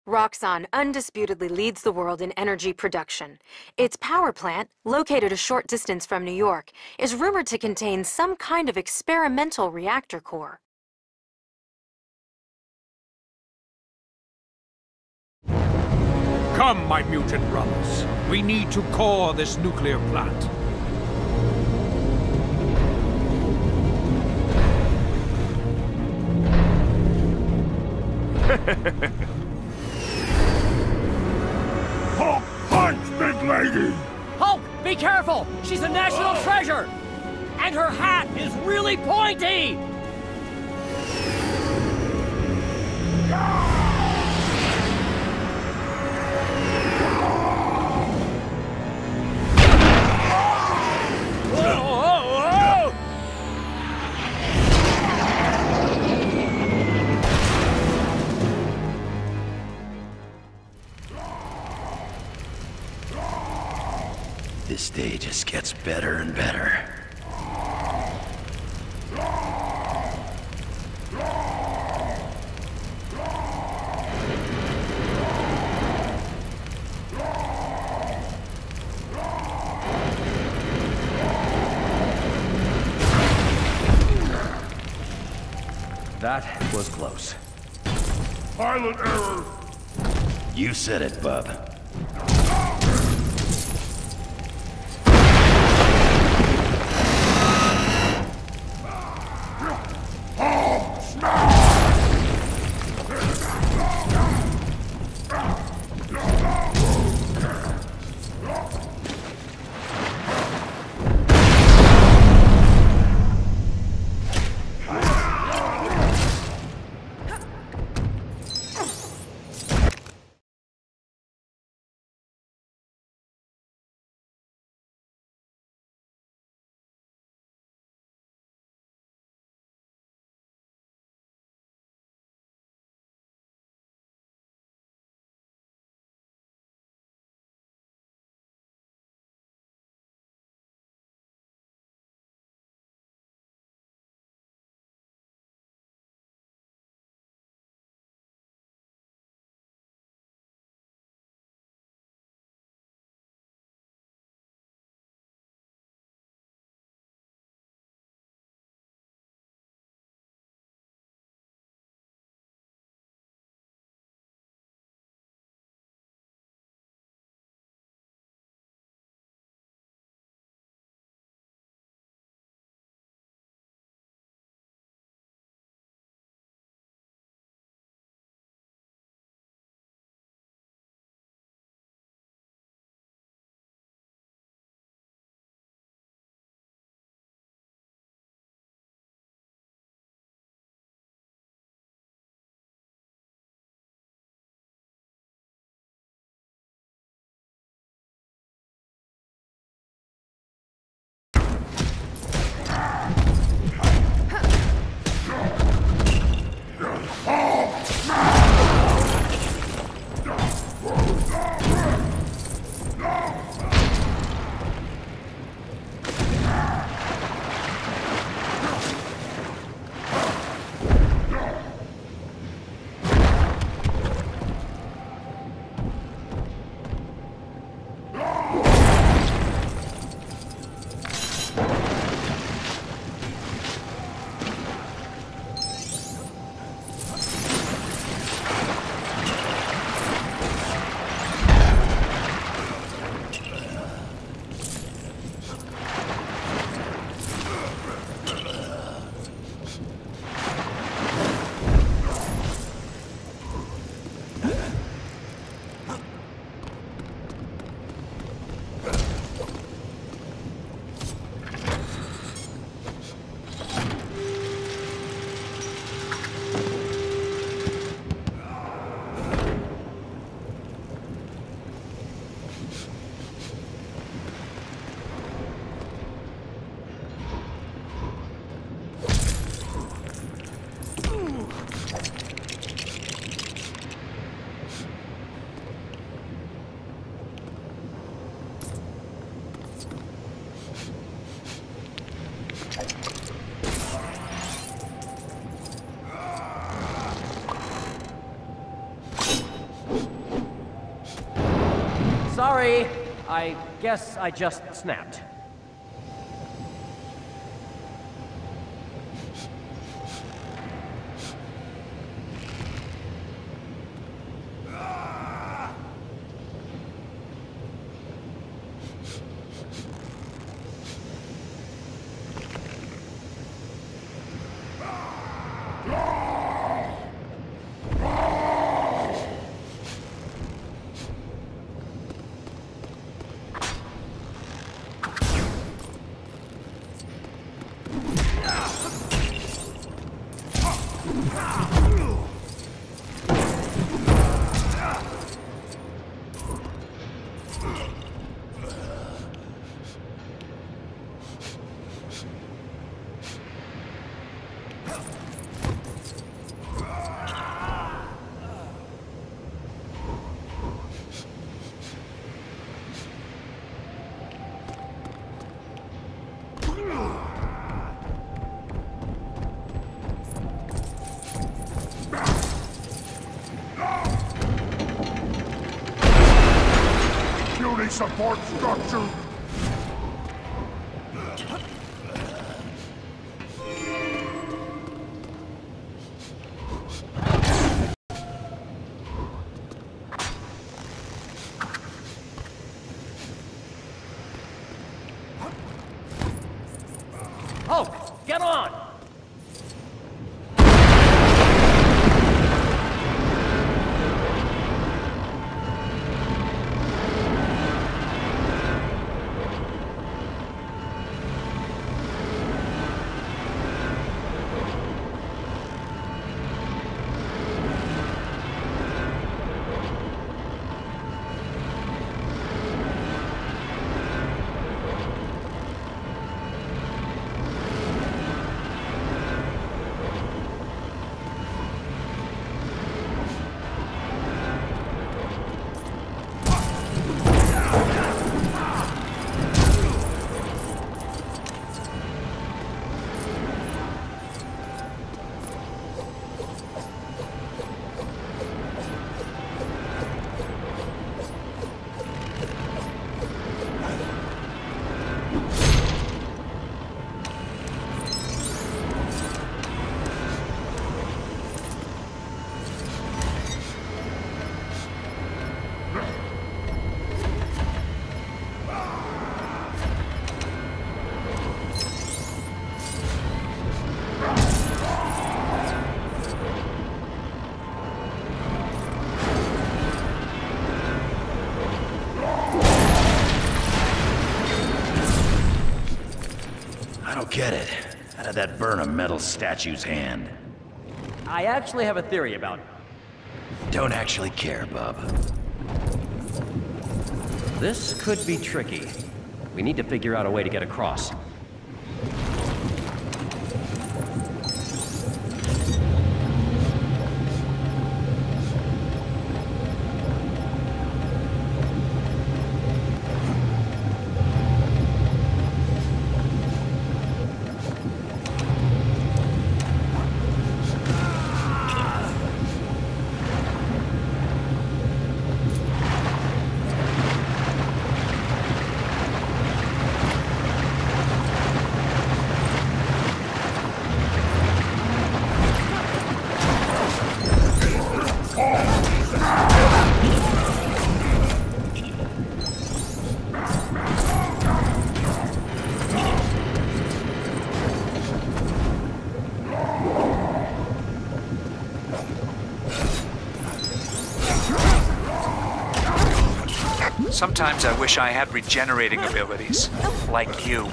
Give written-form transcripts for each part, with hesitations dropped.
Roxxon undisputedly leads the world in energy production. Its power plant, located a short distance from New York, is rumored to contain some kind of experimental reactor core. Come, my mutant brothers. We need to core this nuclear plant. Hulk punch, big lady! Hulk, be careful! She's a national treasure! And her hat is really pointy! This day just gets better and better. That was close. Pilot error! You said it, bub. Sorry, I guess I just snapped. Building support structure. Hulk, get on! I don't get it. How did that burn a metal statue's hand? I actually have a theory about it. Don't actually care, bub. This could be tricky. We need to figure out a way to get across. Sometimes I wish I had regenerating abilities, like you.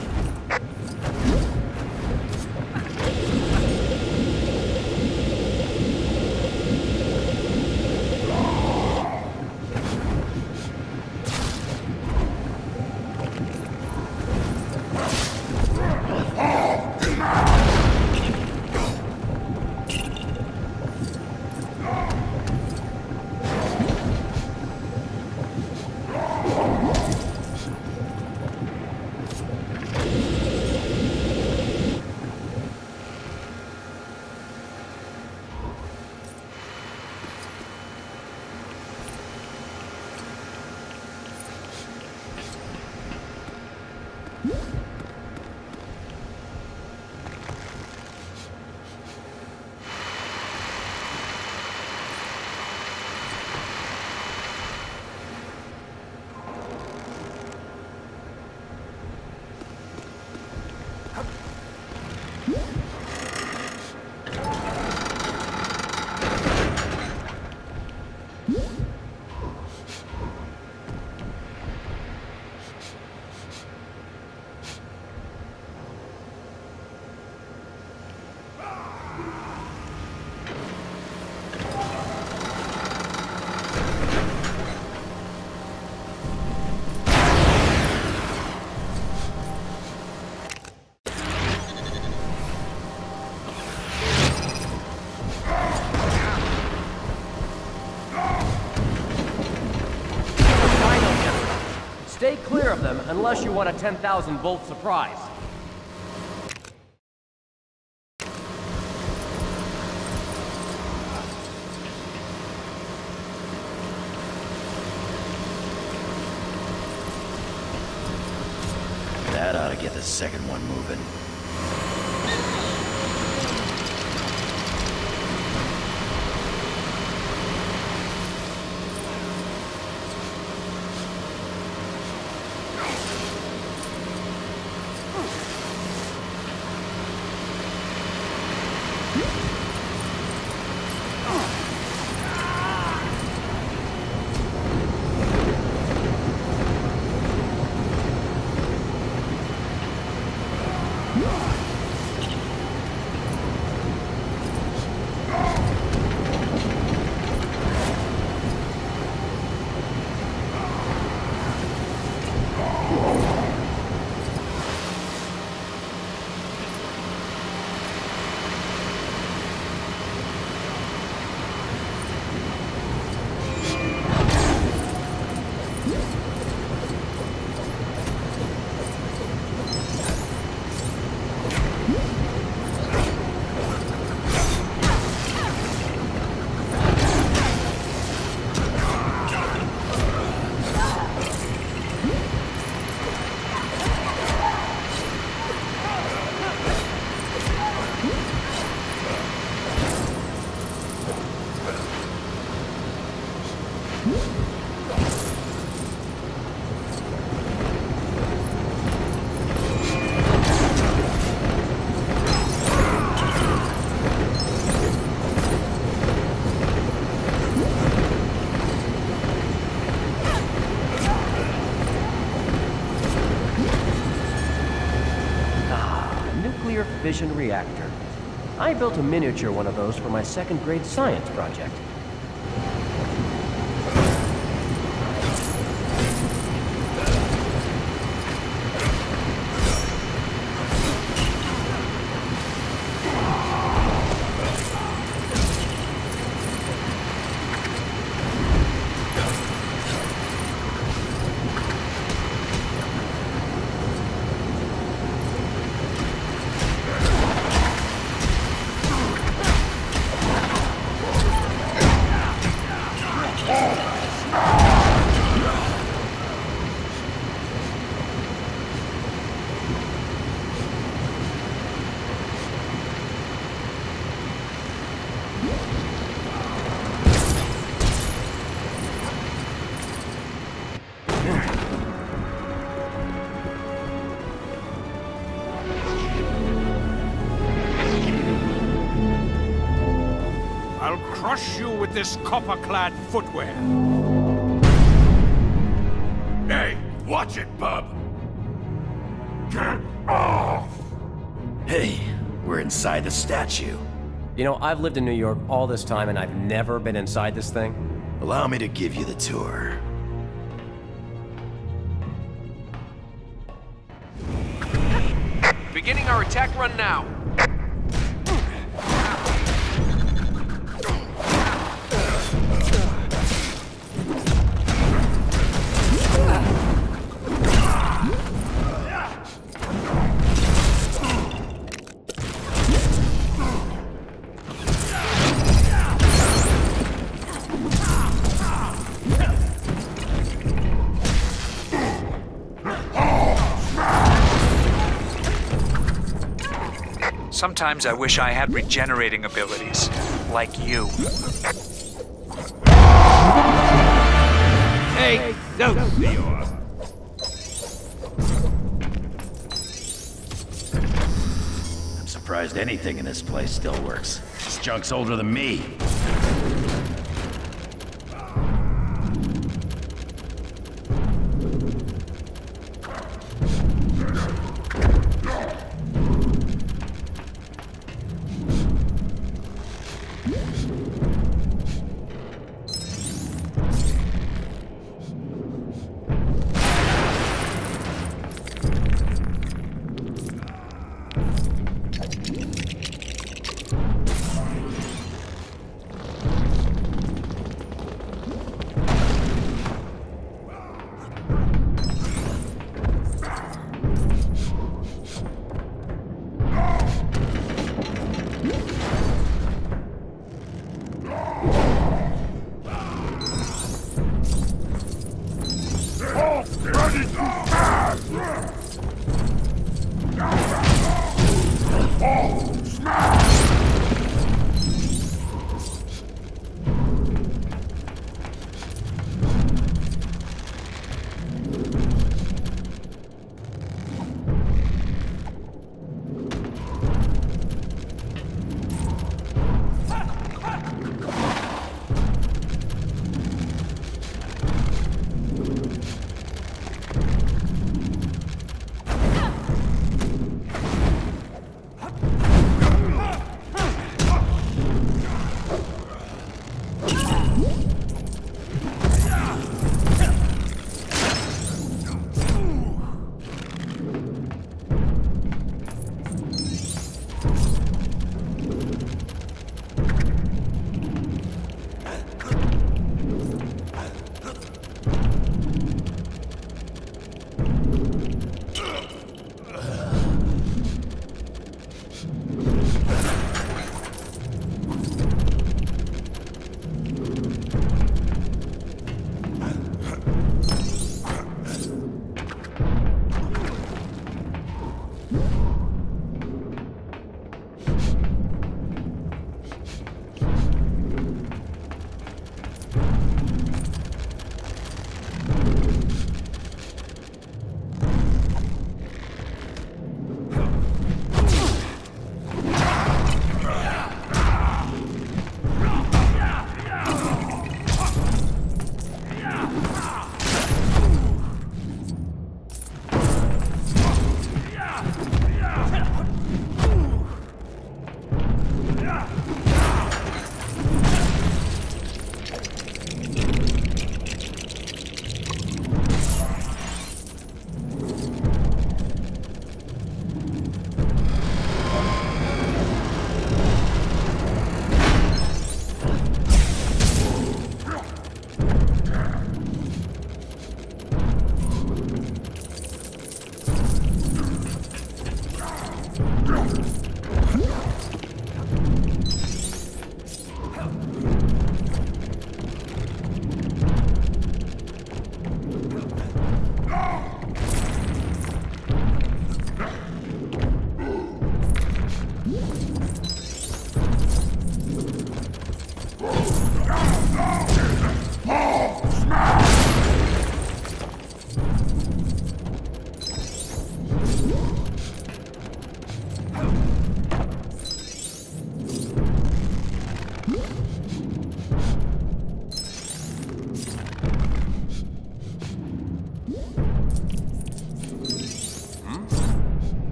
Stay clear of them unless you want a 10,000-volt surprise. That ought to get the second one moving. Fission reactor. I built a miniature one of those for my second grade science project. Crush you with this copper-clad footwear. Hey, watch it, bub! Get off! Hey, we're inside the statue. You know, I've lived in New York all this time and I've never been inside this thing. Allow me to give you the tour. Beginning our attack run now. Sometimes I wish I had regenerating abilities, like you. Hey, no! There you are. I'm surprised anything in this place still works. This junk's older than me.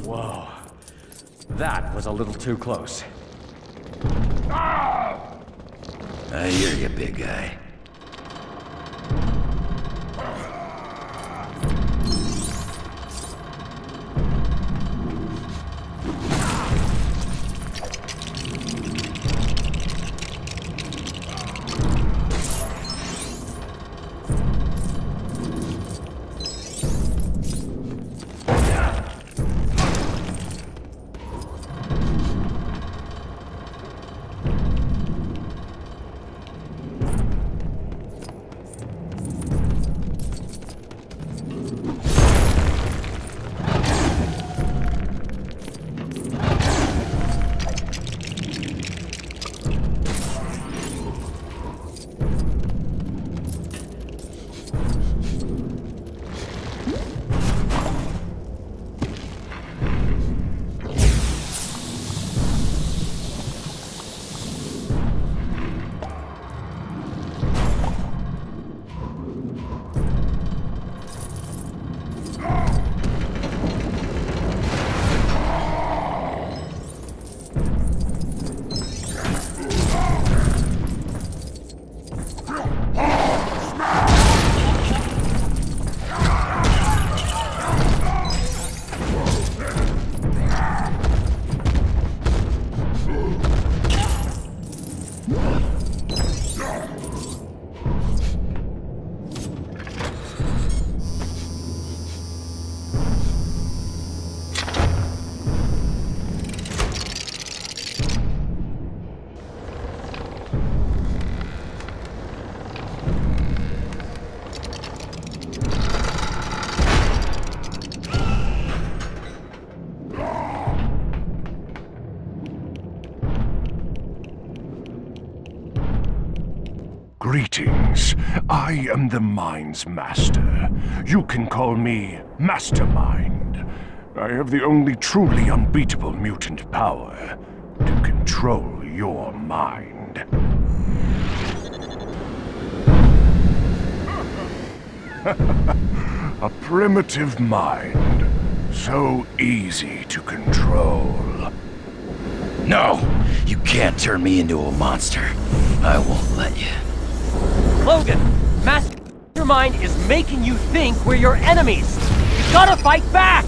Whoa. That was a little too close. I hear you, big guy. Greetings. I am the Mind's Master. You can call me Mastermind. I have the only truly unbeatable mutant power to control your mind. A primitive mind. So easy to control. No! You can't turn me into a monster. I won't let you. Logan, Mastermind is making you think we're your enemies. You gotta fight back!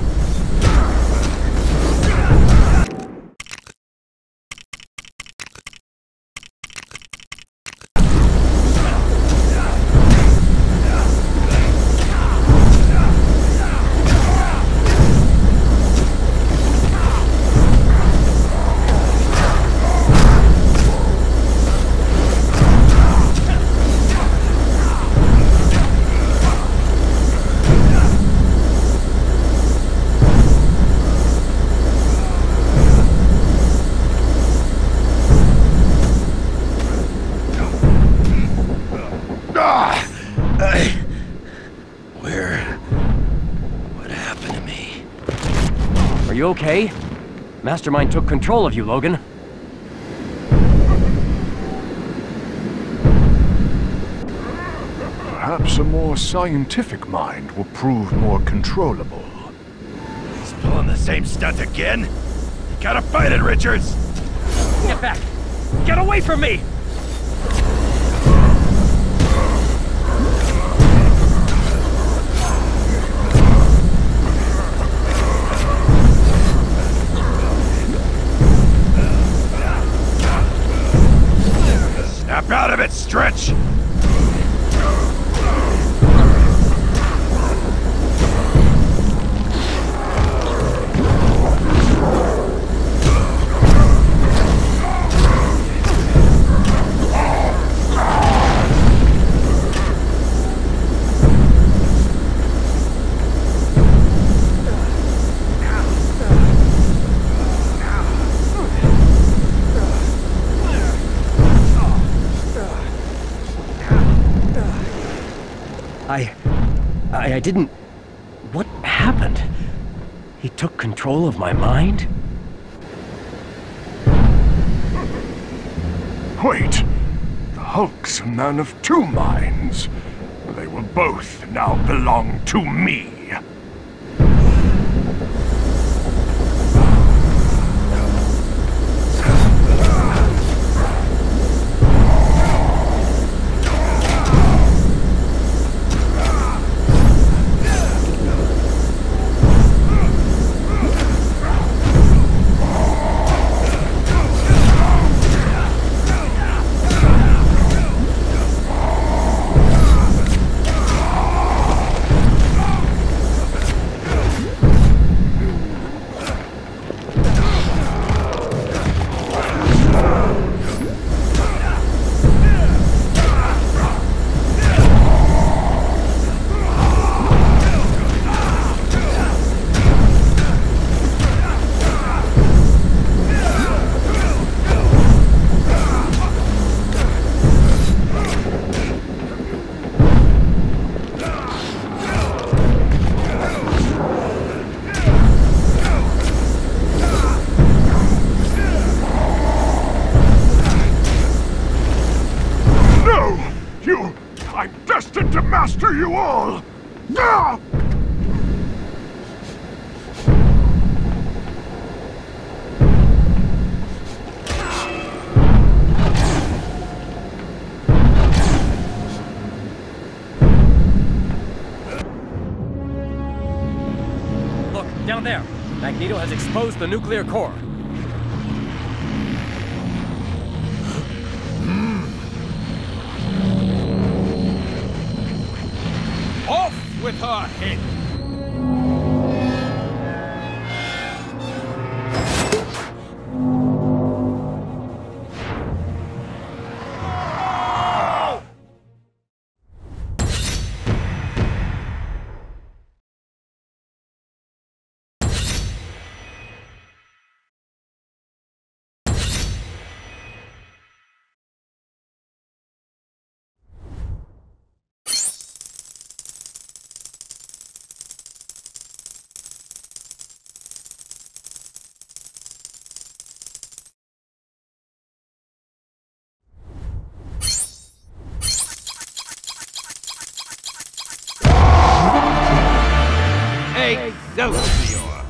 What happened to me? Are you okay? Mastermind took control of you, Logan. Perhaps a more scientific mind will prove more controllable. He's pulling the same stunt again? You gotta fight it, Richards! Get back! Get away from me! Snap out of it, Stretch! I didn't... What happened? He took control of my mind? Wait! The Hulk's a man of two minds. They will both now belong to me. destroy you all! Ah! Look, down there. Magneto has exposed the nuclear core. Off with her head! Excelsior!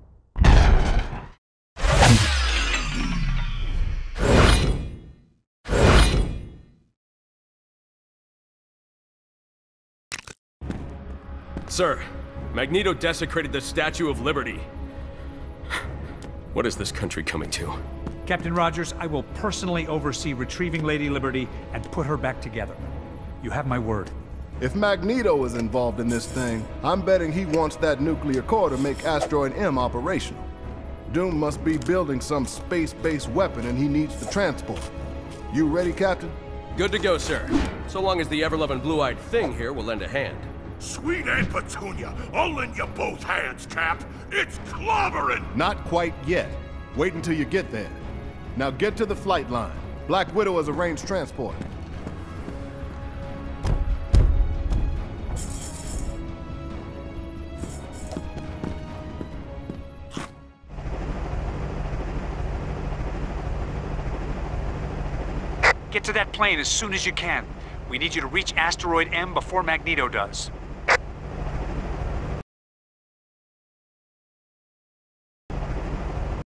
Sir, Magneto desecrated the Statue of Liberty. What is this country coming to? Captain Rogers, I will personally oversee retrieving Lady Liberty and put her back together. You have my word. If Magneto is involved in this thing, I'm betting he wants that nuclear core to make Asteroid M operational. Doom must be building some space-based weapon and he needs the transport. You ready, Captain? Good to go, sir. So long as the ever-loving blue-eyed thing here will lend a hand. Sweet Aunt Petunia, I'll lend you both hands, Cap. It's clobbering! Not quite yet. Wait until you get there. Now get to the flight line. Black Widow has arranged transport. Get to that plane as soon as you can. We need you to reach Asteroid M before Magneto does.